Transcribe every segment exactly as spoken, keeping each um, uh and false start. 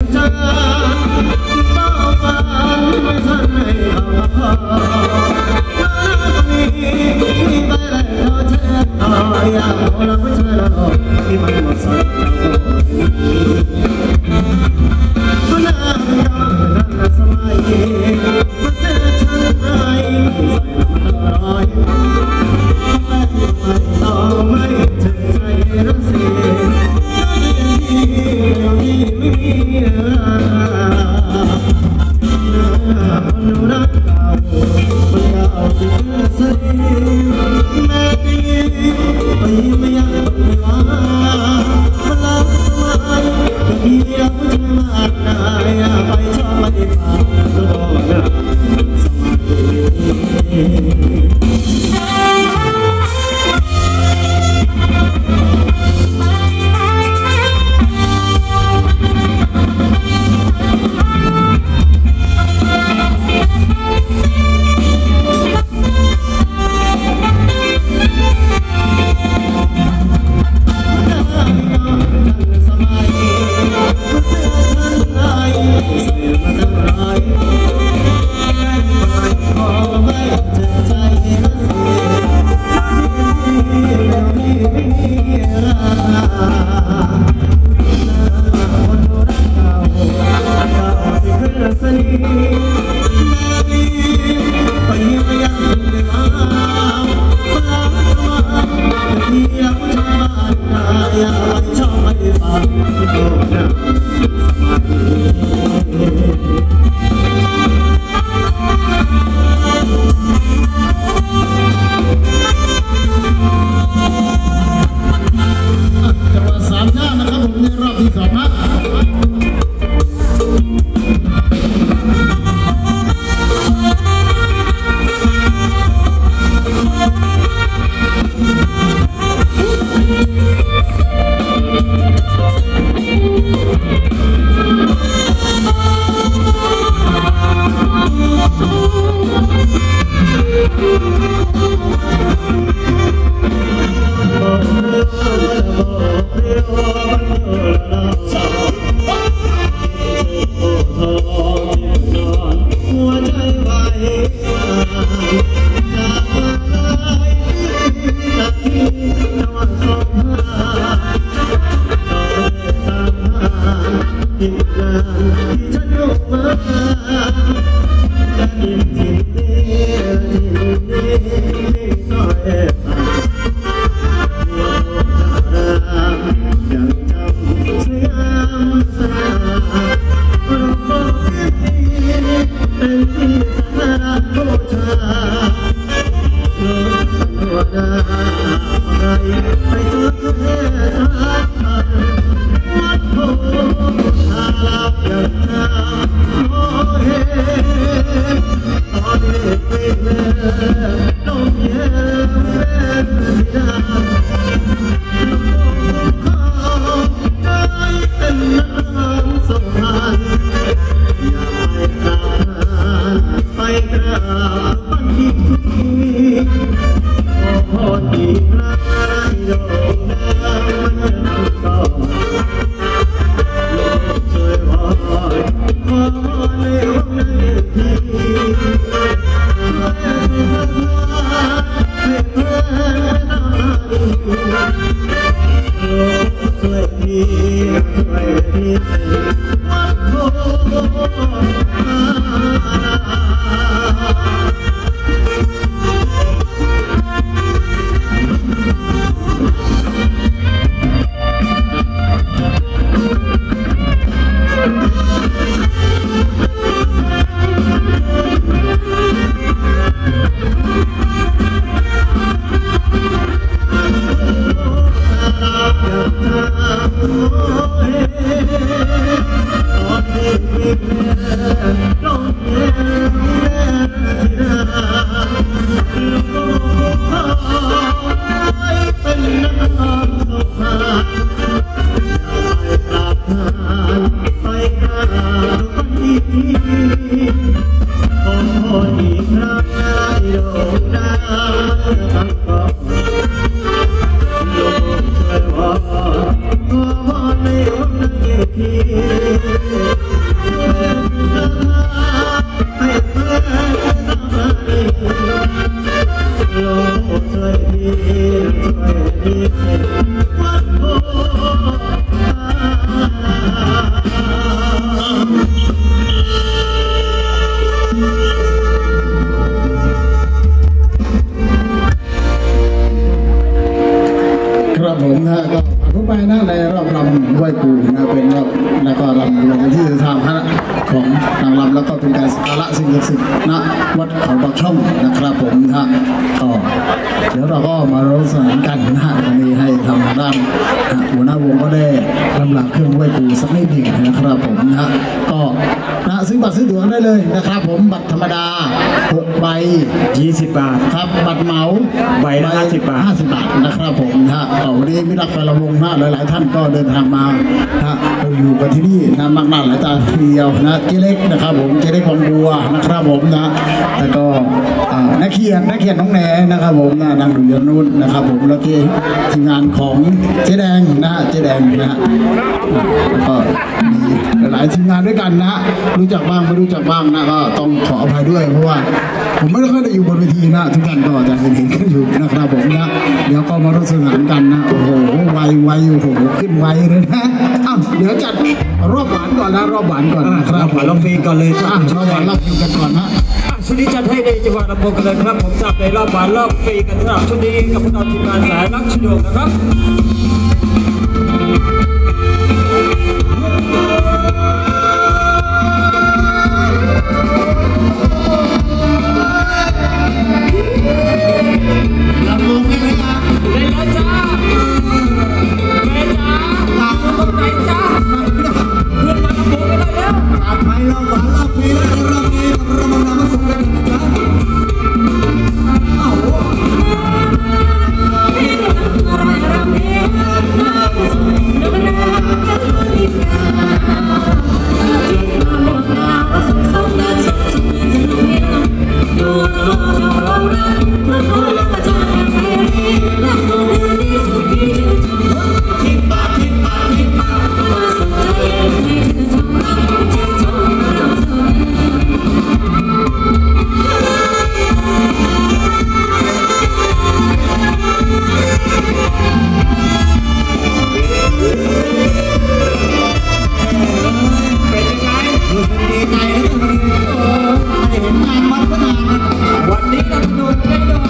Hãy subscribe cho kênh Ghiền Mì Gõ để không bỏ lỡ ำรวมที่ทางคณะของนางรำแล้วก็เป็นการสักการะสิ่งศักดิ์สิทธิ์ณวัดเขาบักช่องนะครับผมนะฮะก็เดี๋ยวเราก็มาร่วมสนานกันนะฮะวันนี้ให้ทางด้านหัวหน้าวงก็ได้ลำลาเครื่องไหว้ครูสักนิดหนึ่งนะครับผมนะฮะก็นะซื้อบัตรซื้อตั๋วได้เลยนะครับผมบัตรธรรมดาหกใบยี่สิบบาทครับบัตรเหมาใบละห้าสิบบาทห้าสิบบาทนะครับผมนะฮะวันนี้มิตรรักแฟนละวงนะหลายๆท่านก็เดินทางมานะอยู่กันที่นี่นะมากหน้าหลายตาทีเดียวนะเจเล็กนะครับผมเจเล็กของบัวนะครับผมนะแล้วก็นักเขียนนักเขียนน้องแหนนะครับผมนะนางดุยนุ่นนะครับผมแล้วก็ทีมงานของเจ๊แดงนะฮะเจ๊แดงนะฮะแล้วก็มีหลายทีมงานด้วยกันนะรู้จักบ้างไม่รู้จักบ้างนะก็ต้องขออภัยด้วยเพราะว่าผมไม่ได้ค่อยได้อยู่บนเวทีนะทุกท่านก็จะเห็นเห็นกันอยู่นะครับผมนะเดี๋ยวก็มาร่วมสนานกันนะโอ้โหไวไวโอ้โหขึ้นไวเลยนะอ้าวเดี๋ยวจัดรอบหวานก่อนนะรอบหวานก่อนครับหวานลองเพลงก่อนเลยรอบหวานรอบคิวกันก่อนนะชุดนี้จัดให้ในจังหวัดลำพูนกันเลยครับผมจับในรอบหวานรอบฟรีกันสำหรับชุดนี้กับพวกเราทีมงานสายรักชุดโด่งนะครับลำวงไม่ไหมจ๊ะเลยแล้วจ้าแม่จ้าตามมาตรงไหนจ้าเพื่อนมาลำพูนกันเลยแล้วตามไปรอบหวานรอบฟรีแล้วรอบนี้เรามามาส่งกันจ้าอ้าววันนี้เราหนุ่มแน่น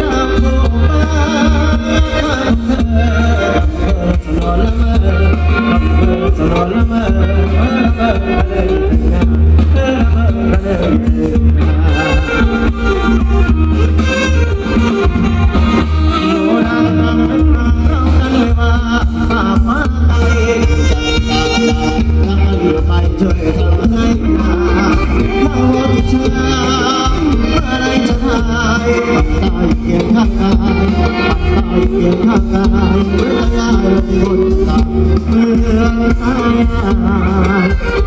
อนละเมอเมื่อลายลงบนตาเมื่อตาย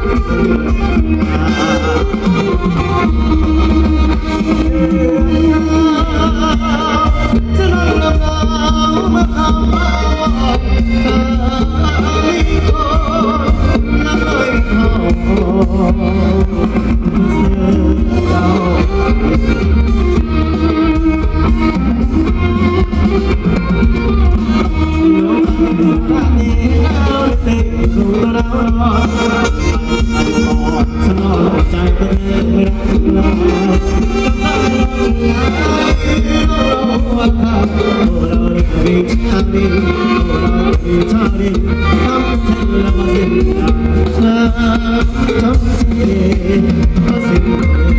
จะนอนน้ำหนาวมาทำมาวันเธอมีคนละเลยเขาเสือเจ้าใจก็ไม่รักเราเราเราดีชาดีเราดีชาดีทำฉันละมาสิ้นเธอทำสิ่งก็สิ้น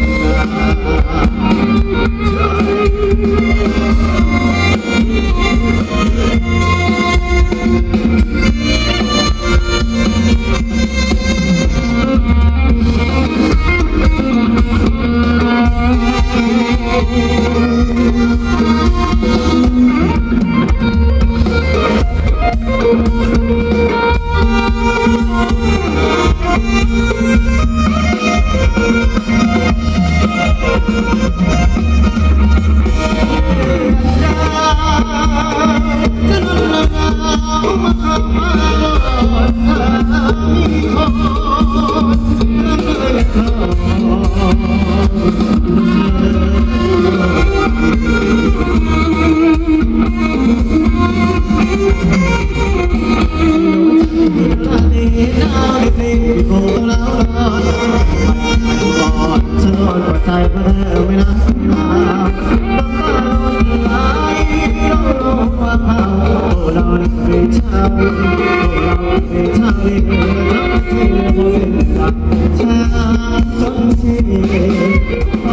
ใจก็เธอไม่รักเราต้องการลายเราลงว่าเขาเราเป็นชาวเราเป็นชาวเองทั้งที่เราเป็นหลักชาจนที่เรา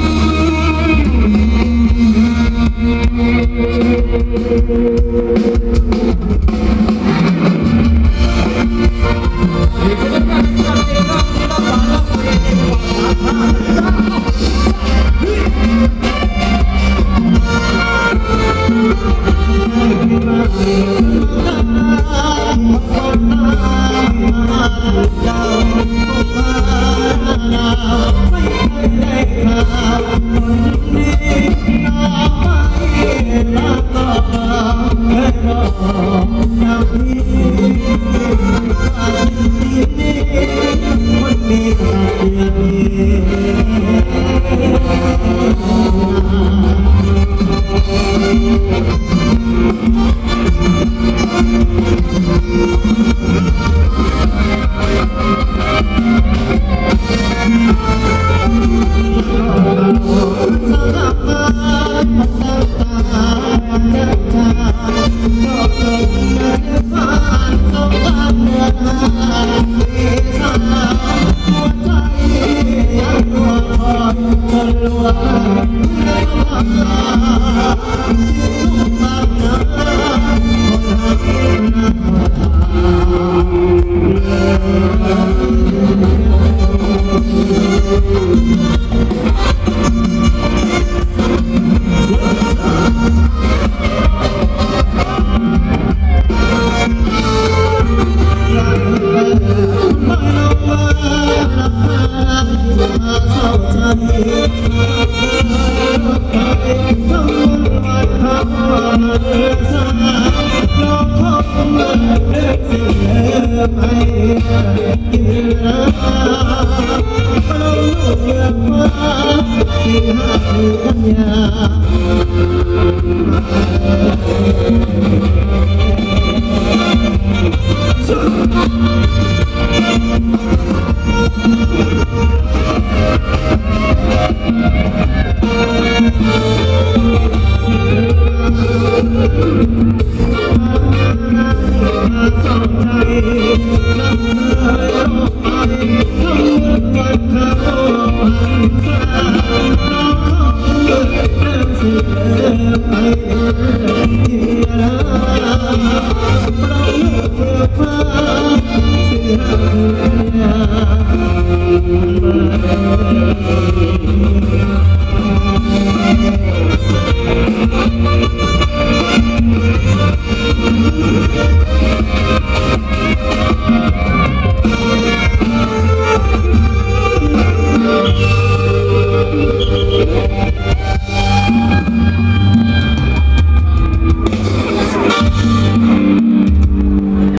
เป็น